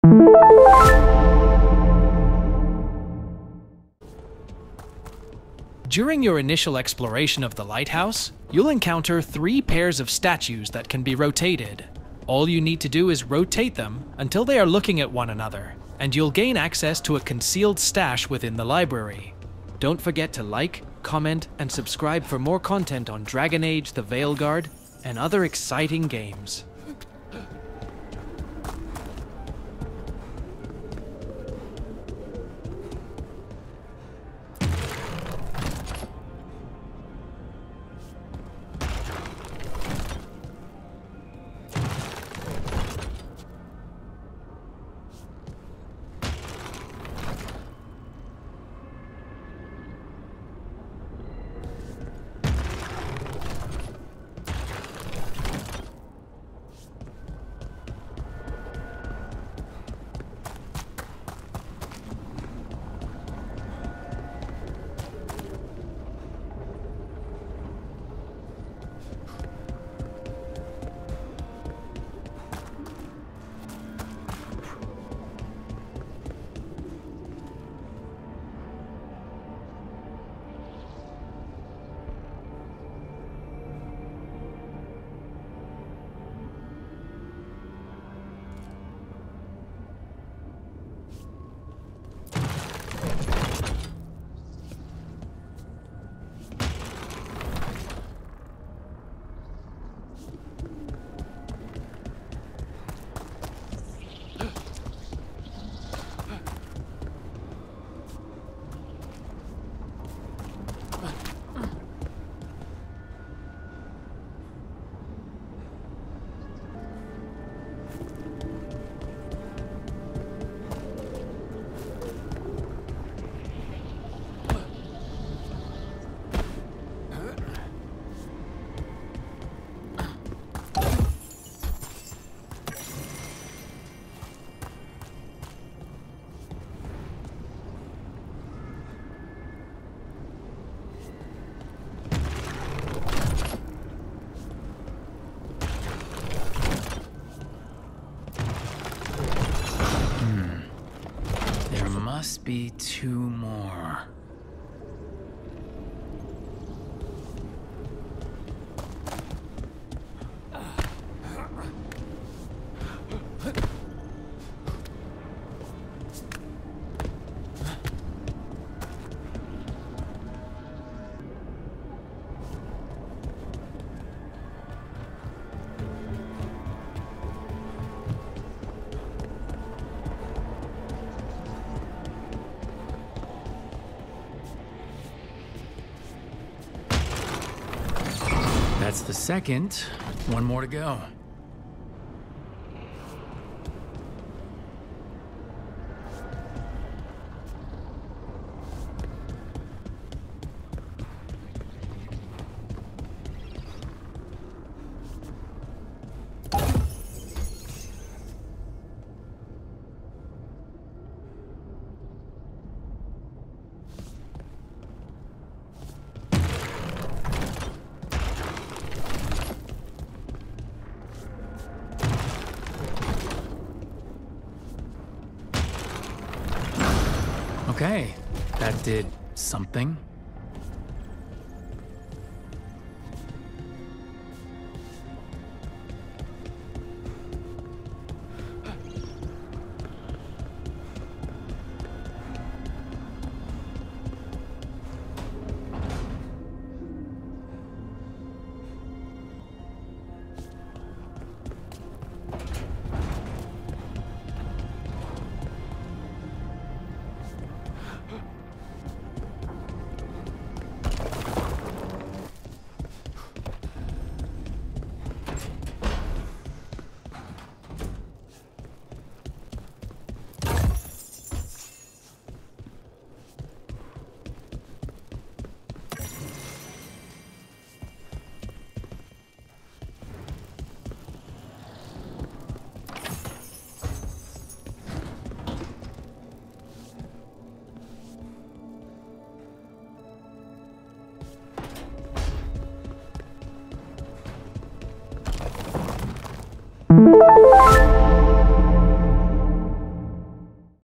During your initial exploration of the lighthouse, you'll encounter 3 pairs of statues that can be rotated. All you need to do is rotate them until they are looking at one another, and you'll gain access to a concealed stash within the library. Don't forget to like, comment, and subscribe for more content on Dragon Age The Veilguard and other exciting games. Must be 2 more. That's the second. 1 more to go. Okay, that did something.